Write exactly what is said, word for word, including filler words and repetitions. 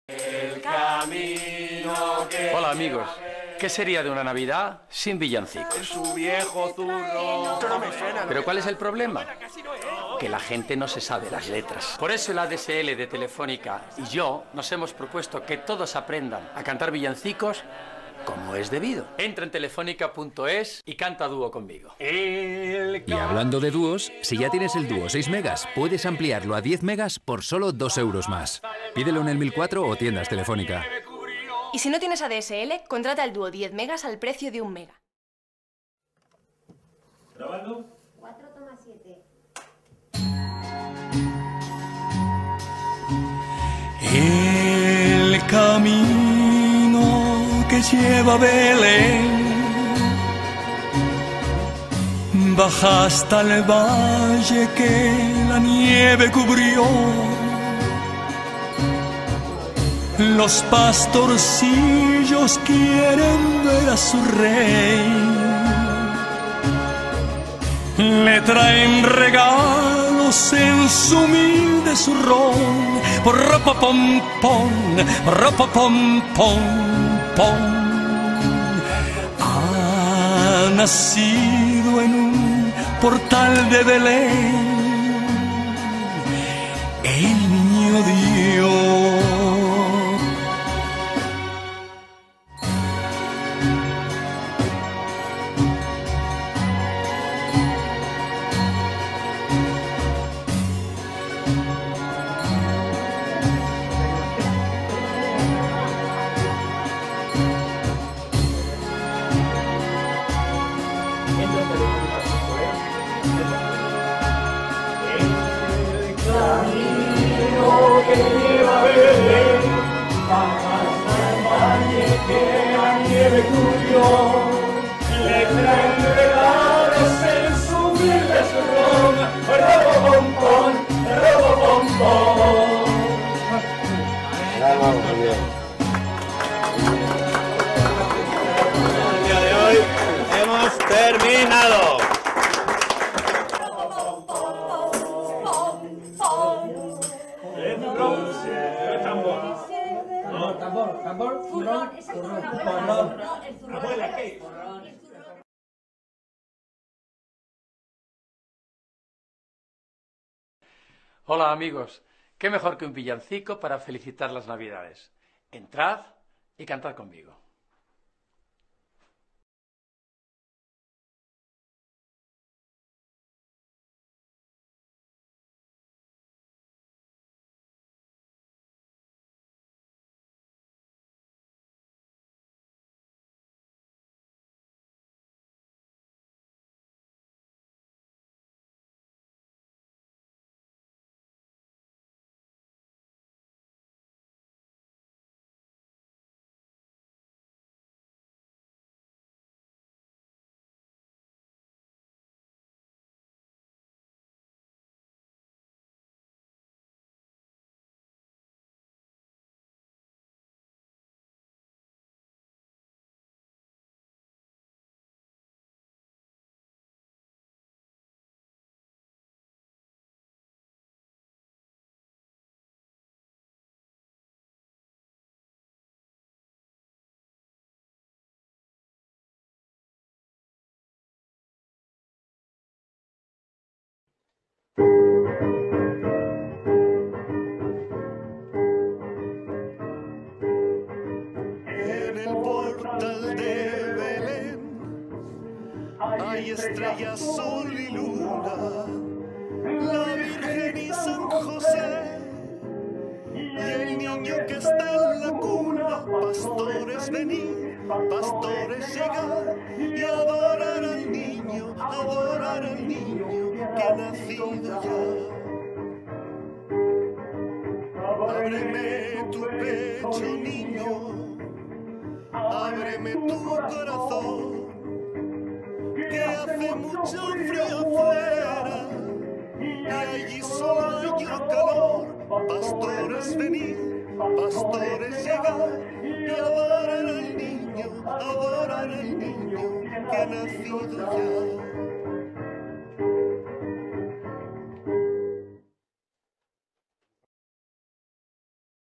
El camino que... Hola amigos, ¿qué sería de una Navidad sin villancicos? Su viejo zurro. Esto no me suena. ¿Pero cuál es el problema? Que la gente no se sabe las letras. Por eso el A D S L de Telefónica y yo nos hemos propuesto que todos aprendan a cantar villancicos como es debido. Entra en telefónica punto es y canta dúo conmigo. Y hablando de dúos, si ya tienes el dúo seis megas, puedes ampliarlo a diez megas por solo dos euros más. Pídelo en el mil cuatro o tiendas Telefónica. Y si no tienes A D S L, contrata el dúo diez megas al precio de un mega. ¿Grabando? cuatro coma siete. El camino que lleva a Belén baja hasta el valle que la nieve cubrió. Los pastorcillos quieren ver a su rey. Le traen regalos en su humilde zurrón. Ropa pom pom, ropa pom pom pom. Ha nacido en un portal de Belén el niño Dios. Que lleva a Belén, baja hasta el valle que la nieve cubrió. Le traen regalos en su humilde zurrón. Robo pom pom, robo pom pom. Muy bien. El día de hoy hemos terminado. Tambor, tambor, Zurrón, esa es una abuela. El zurrón. Abuela, ¿qué? Hola amigos, qué mejor que un villancico para felicitar las Navidades. Entrad y cantad conmigo. En el portal de Belén hay estrellas, sol y luna, la Virgen y San José, y el niño que está en la cuna. Pastores venid, pastores llegad, y adorar al niño, adorar al niño que ha nacido ya. Ábreme tu pecho, niño, ábreme tu corazón, que hace mucho frío afuera y allí solo hay calor. Pastores venid, pastores llegad, y adorar al niño, adorar al niño que ha nacido ya.